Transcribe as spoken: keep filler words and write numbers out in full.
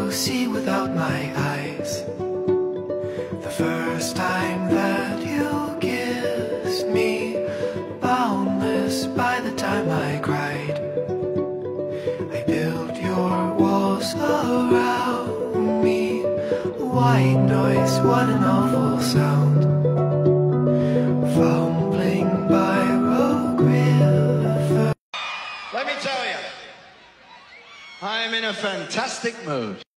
to see without my eyes. The first time that you kissed me, boundless by the time I cried. I built your walls around me. White noise, what an awful sound. Fumbling by Rogue River. Let me tell you, I'm in a fantastic mood.